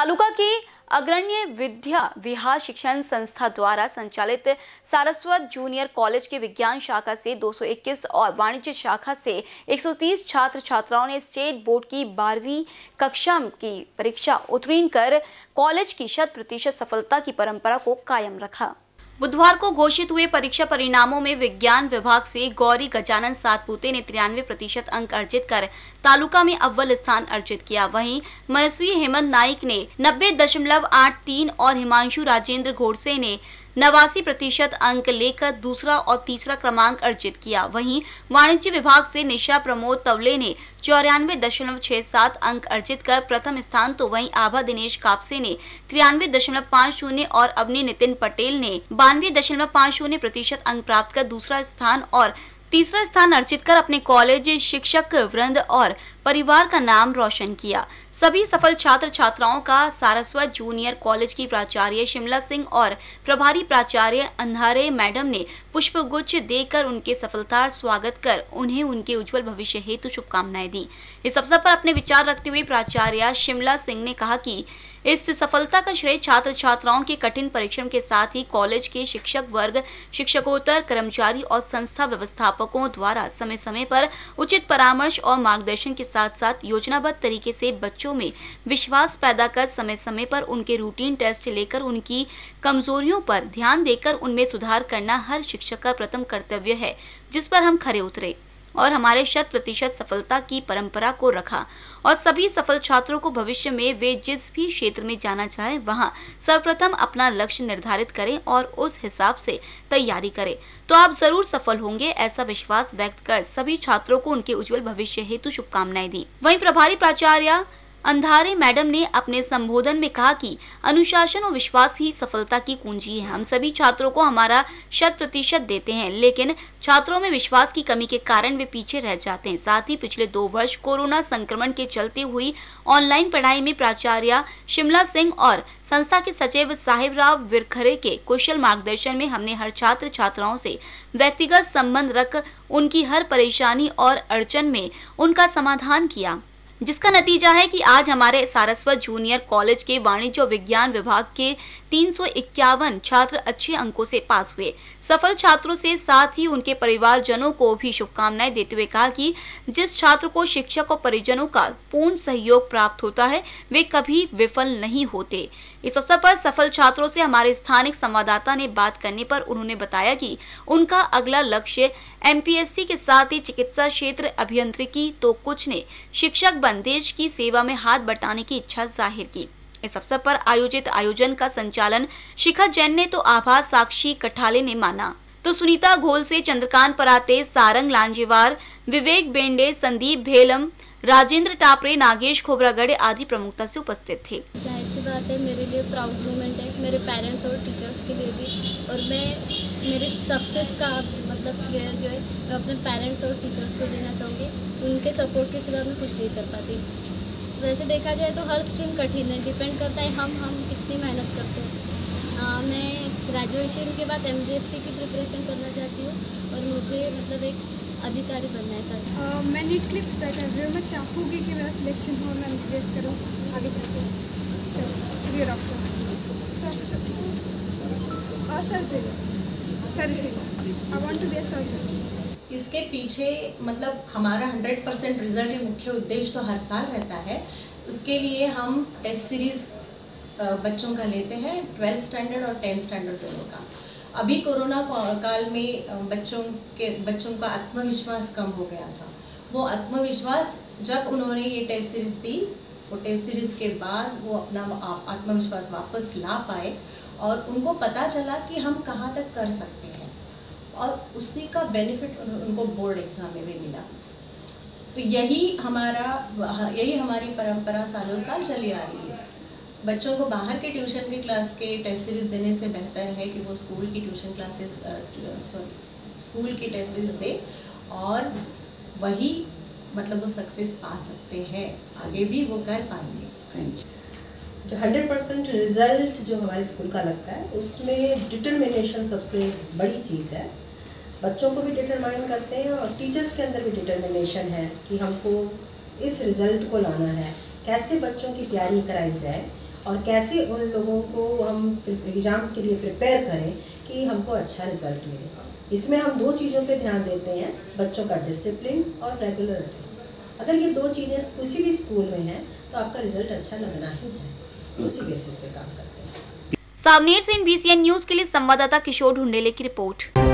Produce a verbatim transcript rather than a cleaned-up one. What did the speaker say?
तालुका की अग्रण्य विद्या विहार शिक्षण संस्था द्वारा संचालित सारस्वत जूनियर कॉलेज के विज्ञान शाखा से दो सौ इक्कीस और वाणिज्य शाखा से एक सौ तीस छात्र छात्राओं ने स्टेट बोर्ड की बारहवीं कक्षा की परीक्षा उत्तीर्ण कर कॉलेज की शत प्रतिशत सफलता की परंपरा को कायम रखा। बुधवार को घोषित हुए परीक्षा परिणामों में विज्ञान विभाग से गौरी गजानन सातपुते ने तिरानवे प्रतिशत अंक अर्जित कर तालुका में अव्वल स्थान अर्जित किया। वहीं मनस्वी हेमंत नाइक ने नब्बे दशमलव आठ तीन और हिमांशु राजेंद्र घोड़से ने नवासी प्रतिशत अंक लेकर दूसरा और तीसरा क्रमांक अर्जित किया। वहीं वाणिज्य विभाग से निशा प्रमोद तवले ने चौरानवे दशमलव छह सात अंक अर्जित कर प्रथम स्थान, तो वहीं आभा दिनेश कापसे ने तिरानवे दशमलव पाँच शून्य और अवनी नितिन पटेल ने बानवे दशमलव पाँच शून्य प्रतिशत अंक प्राप्त कर दूसरा स्थान और तीसरा स्थान अर्जित कर अपने कॉलेज, शिक्षक वृंद और परिवार का नाम रोशन किया। सभी सफल छात्र छात्राओं का सारस्वत जूनियर कॉलेज की प्राचार्य शिमला सिंह और प्रभारी प्राचार्य अंधारे मैडम ने पुष्पगुच्छ देकर उनके सफलता स्वागत कर उन्हें उनके उज्जवल भविष्य हेतु शुभकामनाएं दी। इस अवसर पर अपने विचार रखते हुए प्राचार्य शिमला सिंह ने कहा कि इस सफलता का श्रेय छात्र छात्राओं के कठिन परिश्रम के साथ ही कॉलेज के शिक्षक वर्ग, शिक्षकोत्तर कर्मचारी और संस्था व्यवस्थापकों द्वारा समय समय पर उचित परामर्श और मार्गदर्शन के साथ साथ योजनाबद्ध तरीके से बच्चों में विश्वास पैदा कर समय समय पर उनके रूटीन टेस्ट लेकर उनकी कमजोरियों पर ध्यान देकर उनमें सुधार करना हर शिक्षक का प्रथम कर्तव्य है, जिस पर हम खरे उतरे और हमारे शत प्रतिशत सफलता की परंपरा को रखा और सभी सफल छात्रों को भविष्य में वे जिस भी क्षेत्र में जाना चाहें वहां सर्वप्रथम अपना लक्ष्य निर्धारित करें और उस हिसाब से तैयारी करें, तो आप जरूर सफल होंगे, ऐसा विश्वास व्यक्त कर सभी छात्रों को उनके उज्जवल भविष्य हेतु शुभकामनाएं दी। वहीं प्रभारी प्राचार्य अंधारे मैडम ने अपने संबोधन में कहा कि अनुशासन और विश्वास ही सफलता की कुंजी है। हम सभी छात्रों को हमारा शत प्रतिशत देते हैं, लेकिन छात्रों में विश्वास की कमी के कारण वे पीछे रह जाते हैं। साथ ही पिछले दो वर्ष कोरोना संक्रमण के चलते हुई ऑनलाइन पढ़ाई में प्राचार्य शिमला सिंह और संस्था के सचिव साहिब राव विरखरे के कुशल मार्गदर्शन में हमने हर छात्र छात्राओं से व्यक्तिगत संबंध रख उनकी हर परेशानी और अड़चन में उनका समाधान किया, जिसका नतीजा है कि आज हमारे सारस्वत जूनियर कॉलेज के वाणिज्य और विज्ञान विभाग के तीन सौ इक्यावन छात्र अच्छे अंकों से पास हुए। सफल छात्रों से साथ ही उनके परिवारजनों को भी शुभकामनाएं देते हुए कहा कि जिस छात्र को शिक्षक और परिजनों का पूर्ण सहयोग प्राप्त होता है वे कभी विफल नहीं होते। इस अवसर पर सफल छात्रों से हमारे स्थानिक संवाददाता ने बात करने पर उन्होंने बताया कि उनका अगला लक्ष्य एम पी एस सी के साथ ही चिकित्सा क्षेत्र, अभियांत्रिकी, तो कुछ ने शिक्षक बन देश की सेवा में हाथ बटाने की इच्छा जाहिर की। इस अवसर पर आयोजित आयोजन का संचालन शिखा जैन ने तो आभा साक्षी कठाले ने माना, तो सुनीता घोल से चंद्रकांत पराते, सारंग लांजेवार, विवेक बेंडे, संदीप भेलम, राजेंद्र टापरे, नागेश खोबरागढ़ आदि प्रमुखता से उपस्थित थे। जाहिर सी बात है, मेरे लिए प्राउड मोमेंट है, मेरे पेरेंट्स और टीचर्स के लिए भी, और मैं मेरे सक्सेस का मतलब श्रेय जो है मैं अपने पेरेंट्स और टीचर्स को देना चाहूँगी। उनके सपोर्ट के सिवा मैं कुछ नहीं कर पाती। वैसे देखा जाए तो हर स्ट्रीम कठिन है, डिपेंड करता है हम हम कितनी मेहनत करते हैं। आ, मैं ग्रेजुएशन के बाद एम डी एस सी की प्रिपरेशन करना चाहती हूँ और मुझे मतलब एक अधिकारी बनना है सर। मैं नीट के लिए प्रिपेयर कर रही हूँ। मैं चाहूँगी कि मेरा सिलेक्शन हो, मैं एम बी बी एस करूँ आगे चलकर चलिए doctor surgery surgery I want to be a surgeon. इसके पीछे मतलब हमारा हंड्रेड परसेंट रिजल्ट ही मुख्य उद्देश्य तो हर साल रहता है। उसके लिए हम टेस्ट सीरीज़ बच्चों का लेते हैं, ट्वेल्थ स्टैंडर्ड और टेंथ स्टैंडर्ड दोनों का। अभी कोरोना काल में बच्चों के बच्चों का आत्मविश्वास कम हो गया था। वो आत्मविश्वास जब उन्होंने ये टेस्ट सीरीज़ दी, वो टेस्ट सीरीज़ के बाद वो अपना आत्मविश्वास वापस ला पाए और उनको पता चला कि हम कहाँ तक कर सकते हैं, और उसी का बेनिफिट उनको बोर्ड एग्ज़ाम में भी मिला। तो यही हमारा यही हमारी परंपरा सालों साल चली आ रही है। बच्चों को बाहर के ट्यूशन की क्लास के टेस्ट सीरीज़ देने से बेहतर है कि वो स्कूल की ट्यूशन क्लासेस सॉरी स्कूल की टेस्ट सीरीज़ दे और वही मतलब वो सक्सेस पा सकते हैं, आगे भी वो कर पाएंगे। Thank you. जो हंड्रेड परसेंट रिज़ल्ट जो हमारे स्कूल का लगता है उसमें डिटर्मिनेशन सबसे बड़ी चीज़ है। बच्चों को भी डिटरमाइन करते हैं और टीचर्स के अंदर भी डिटर्मिनेशन है कि हमको इस रिज़ल्ट को लाना है, कैसे बच्चों की तैयारी कराई जाए और कैसे उन लोगों को हम एग्ज़ाम के लिए प्रिपेयर करें कि हमको अच्छा रिजल्ट मिले। इसमें हम दो चीज़ों पे ध्यान देते हैं, बच्चों का डिसिप्लिन और रेगुलरिटी। अगर ये दो चीज़ें किसी भी स्कूल में हैं तो आपका रिजल्ट अच्छा लगना ही है, उसी बेसिस पे काम करते हैं। सावनेर से इन बी सी एन न्यूज़ के लिए संवाददाता किशोर ढूंढेले की रिपोर्ट।